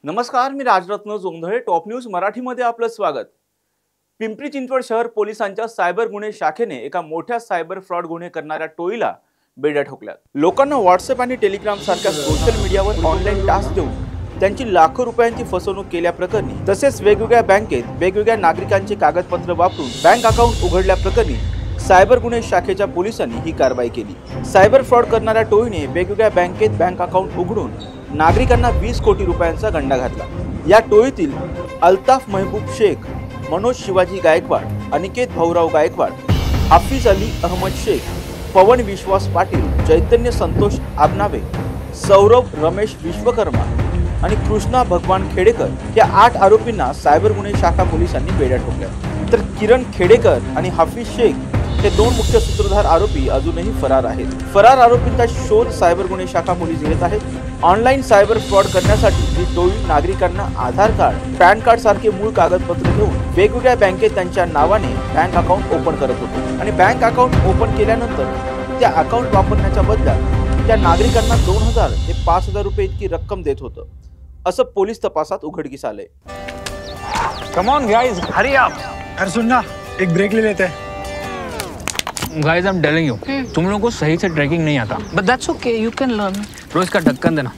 नमस्कार, मी Rajratna Jondhale. Top News मराठीमध्ये आपलं स्वागत. पिंपरी चिंचवड शहर पोलिसांच्या सायबर गुन्हे शाखेने एका मोठ्या सायबर फ्रॉड गुन्हे करणाऱ्या टोळीला बेड्या ठोकल्यात. लोकांना व्हॉट्सअप आणि टेलिग्राम सारख्या सोशल मीडियावर ऑनलाईन टास्क देऊन त्यांची लाखो रुपयांची फसवणूक केल्याप्रकरणी तसेच वेगवेगळ्या बँकेत वेगवेगळ्या नागरिकांचे कागदपत्र वापरून बँक अकाउंट उघडल्याप्रकरणी सायबर गुन्हे शाखेच्या पोलिसांनी ही कारवाई केली. सायबर फ्रॉड करणाऱ्या टोळीने वेगवेगळ्या बँकेत बँक अकाउंट उघडून नागरिकांना 20 कोटी रुपयांचा गंडा घातला. या टोळीतील अल्ताफ महबूब शेख, मनोज शिवाजी गायकवाड, अनिकेत भाऊराव गायकवाड, हाफिज अली अहमद शेख, पवन विश्वास पाटील, चैतन्य संतोष आबनावे, सौरभ रमेश विश्वकर्मा आणि कृष्णा भगवान खेडेकर या 8 आरोपींना सायबर गुन्हे शाखा पोलिसांनी बेड्या ठोकल्या. तर किरण खेडेकर आणि हाफिज शेख हे 2 मुख्य सूत्रधार आरोपी अजूनही फरार आहेत. फरार आरोपींचा शोध सायबर गुन्हे शाखा पोलीस घेत आहेत. ऑनलाईन सायबर फ्रॉड करण्यासाठी ही टोळी नागरिकांना आधार कार्ड, पॅन कार्ड सारखे मूळ कागदपत्र घेऊन वेगवेगळ्या बँकेत त्यांच्या नावाने बँक अकाउंट ओपन करत होते आणि बँक अकाउंट ओपन केल्यानंतर त्या अकाउंट वापरण्याच्या बदल्यात त्या नागरिकांना 2000 ते 5000 रुपये इतकी रक्कम देत होतं, असं पोलीस तपासात उघडकीस आलंय. Come on guys, hurry up. अरे सुन ना, एक ब्रेक ले लेते हैं. Guys, I am telling you, तुम लोगों को सही से ट्रैकिंग नहीं आता. But that's okay, you can learn. रोज का ढक्कन देना.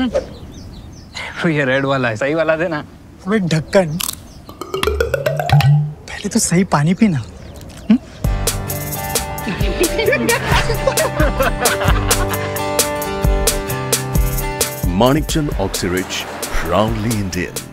ये रेड वाला है, सही वाला देना. अबे ढक्कन, पहले तो सही पानी पीना. Manikchand Oxyrich, proudly Indian.